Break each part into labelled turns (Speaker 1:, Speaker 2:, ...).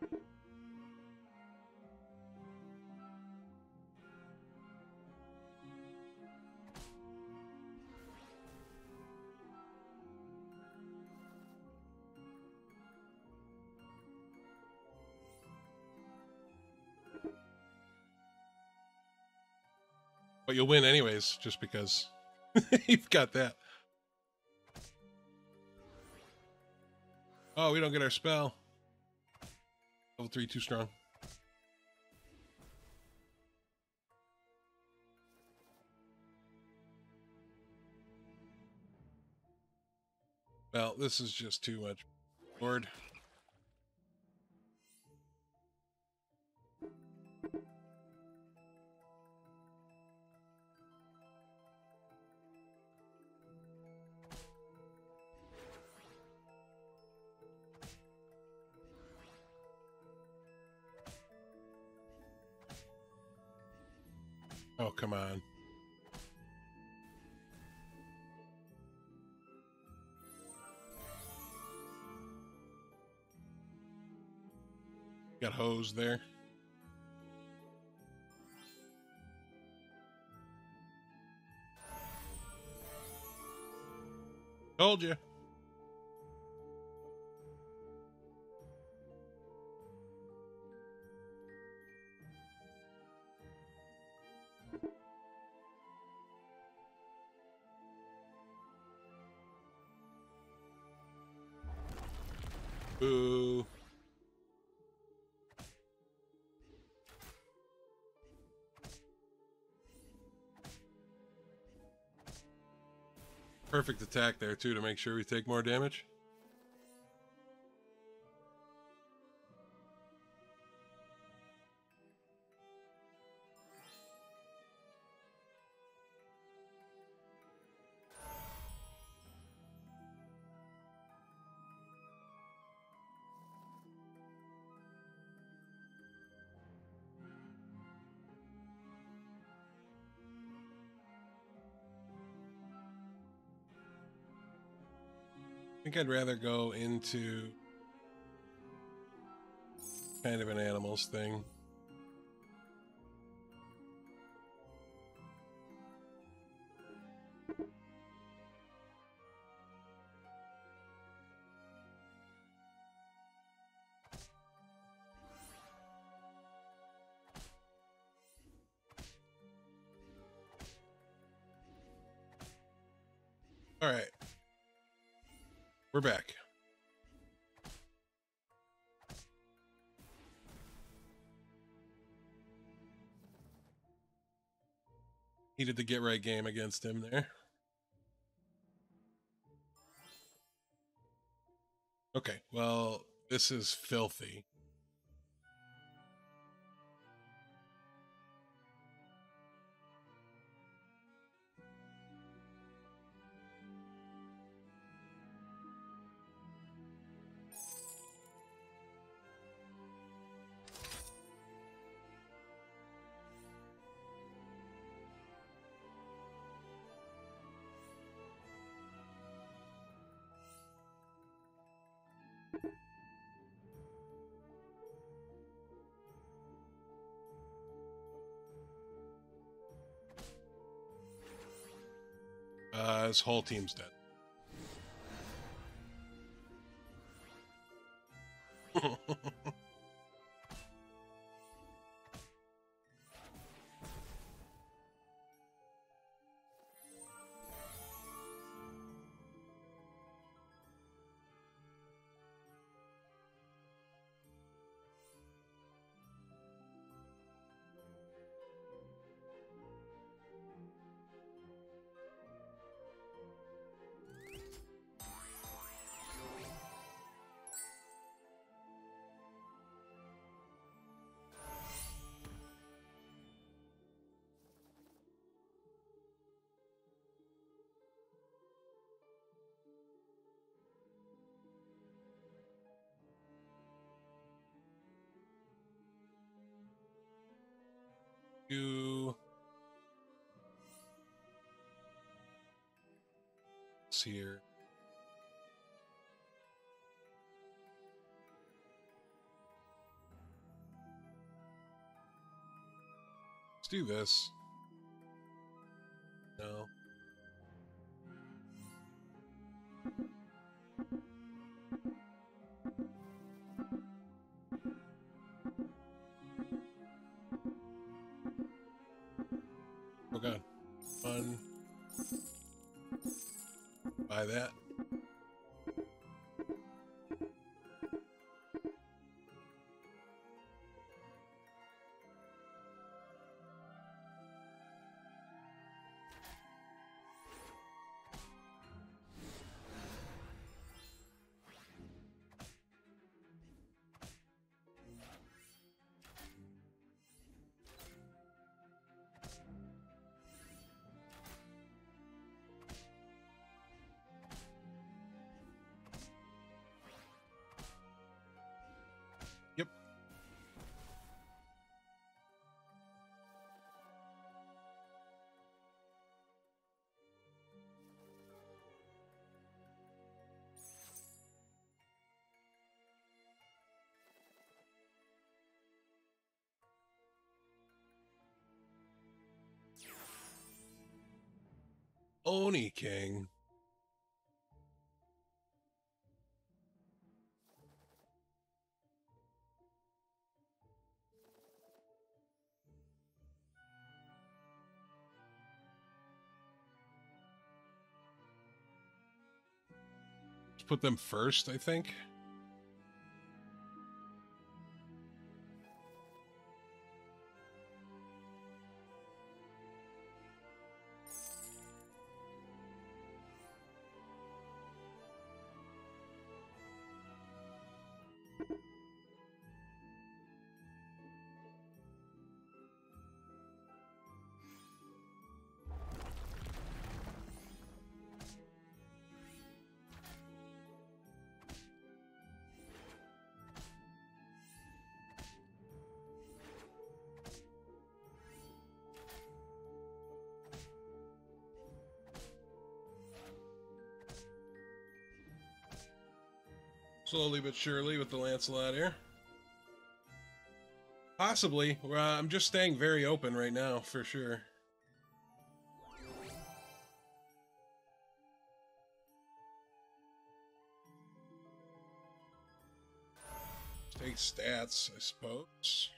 Speaker 1: But you'll win anyways, just because you've got that. Oh, we don't get our spell. Level 3 too strong. Well, this is just too much. Lord. Oh, come on. Got hosed there. Told you. Boo. Perfect attack there, too, to make sure we take more damage. I think I'd rather go into kind of an animals thing. All right. We're back. He did the get right game against him there. Okay, well, this is filthy. His whole team's dead. You here. Let's do this. No. Oh god. Fun. Buy that. Yep. Oni King. Let's put them first, I think. Slowly but surely with the Lancelot here. Possibly. I'm just staying very open right now, for sure. Take stats, I suppose.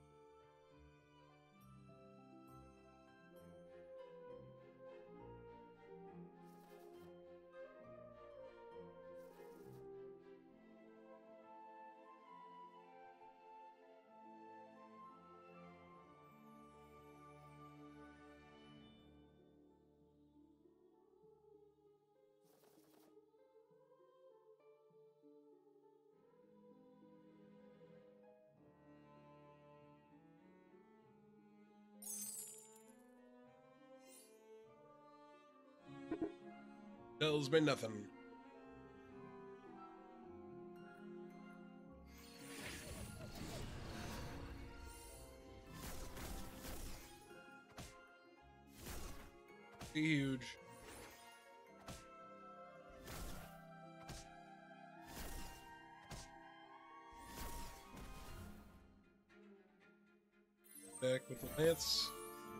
Speaker 1: Tells me nothing. Huge. Back with the lance.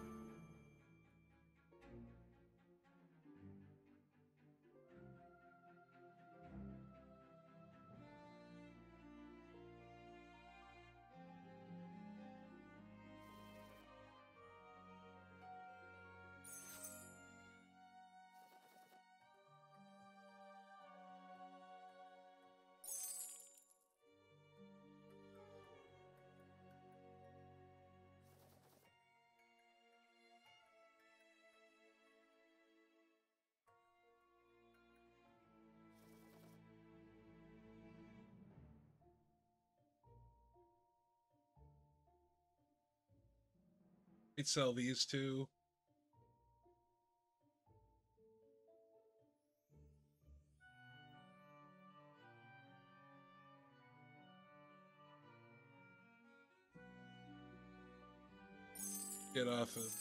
Speaker 1: We'd sell these two. Get off of.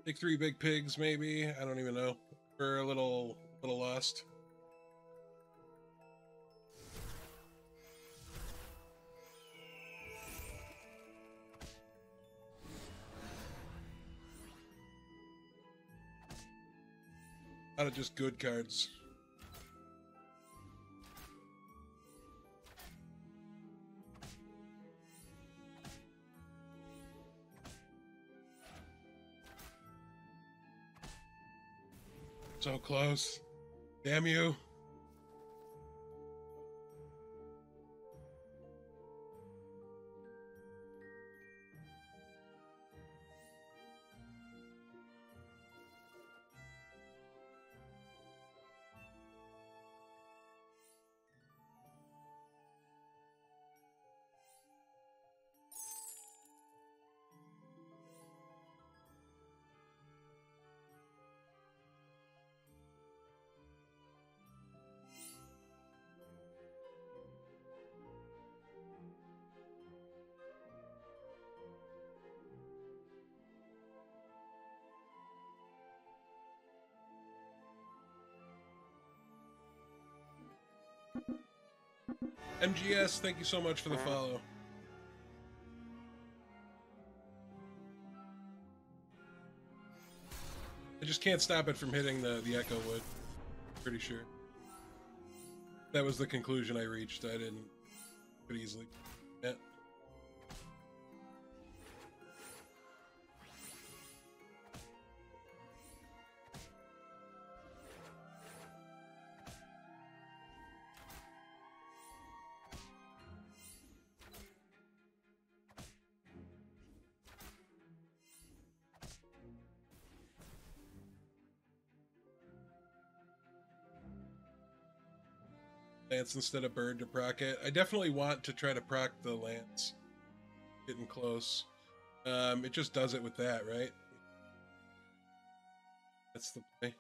Speaker 1: Take 3 big pigs, maybe. I don't even know. We're a little lost. A lot of just good cards. So close. Damn you. MGS, thank you so much for the follow. I just can't stop it from hitting the Echo Wood. Pretty sure. That was the conclusion I reached. I didn't could easily. Yeah. Lance instead of bird to proc it. I definitely want to try to proc the lance. Getting close. It just does it with that, right? That's the play.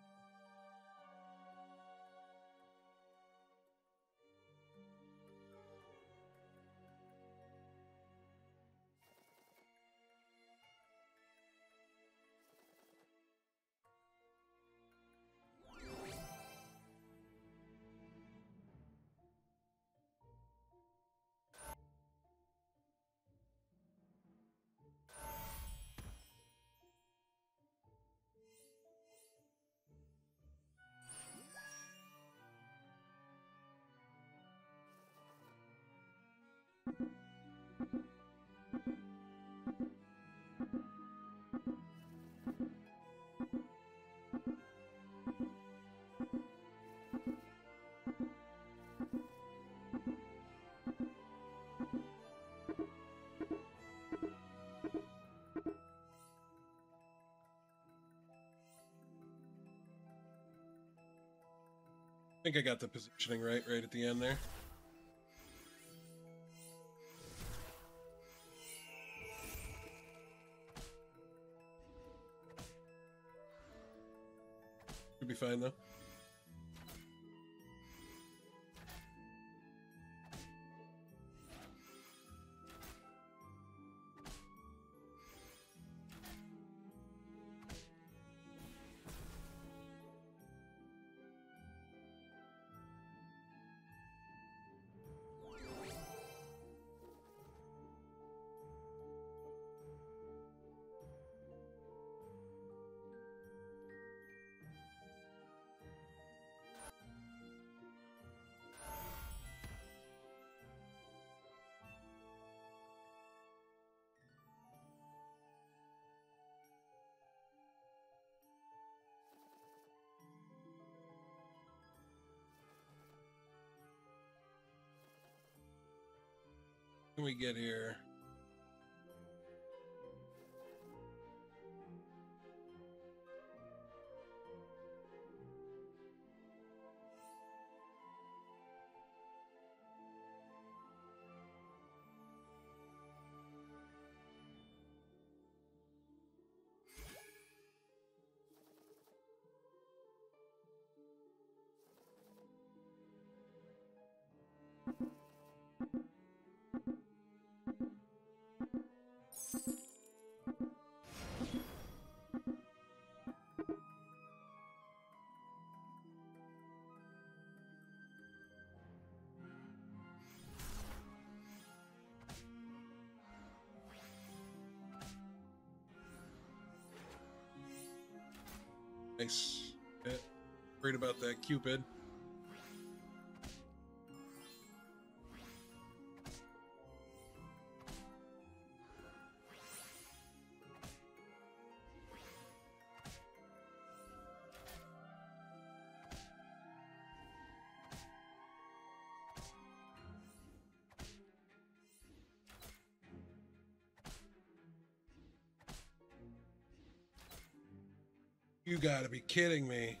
Speaker 1: I think I got the positioning right at the end there. Should be fine though. What can we get here? Nice. Yeah. Worried about that Cupid. You gotta be kidding me.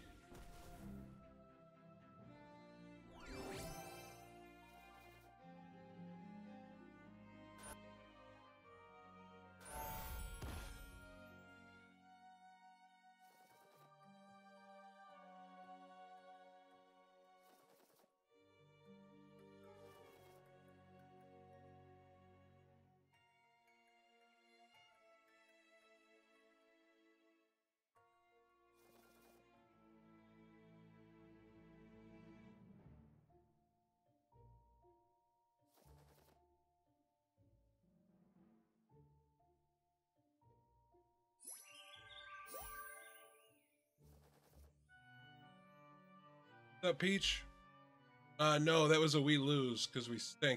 Speaker 1: What's up, Peach? No, that was a we lose because we stink.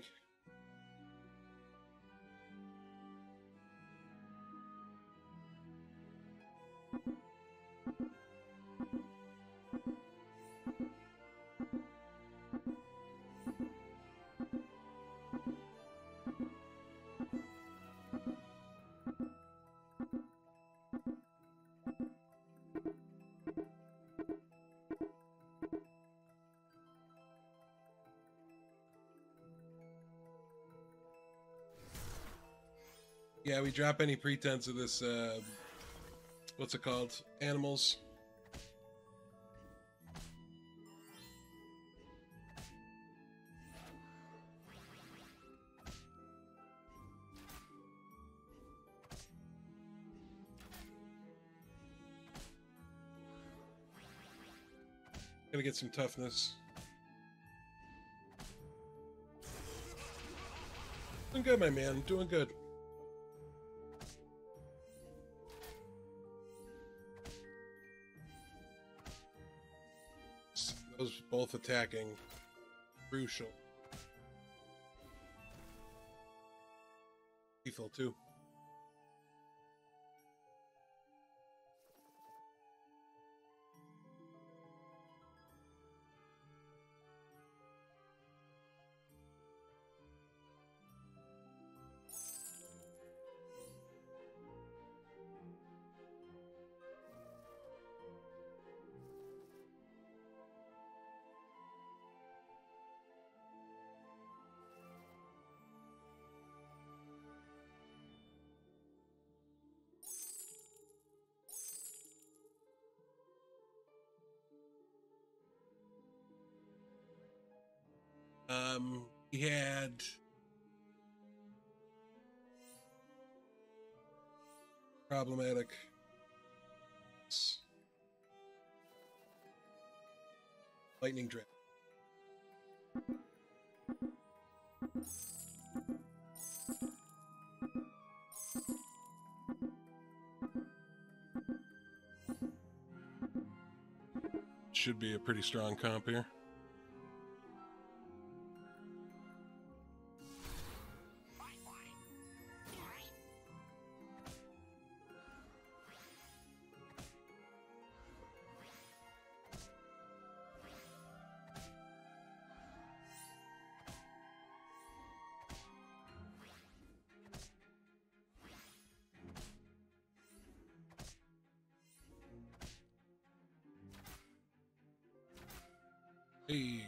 Speaker 1: Yeah, we drop any pretense of this, what's it called? Animals. Gotta get some toughness. Doing good, my man. Doing good. Those both attacking. Crucial. Lethal, too. He had problematic lightning draft. Should be a pretty strong comp here. Hey.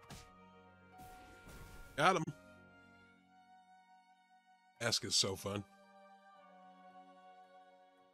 Speaker 1: Got him. Ask is so fun.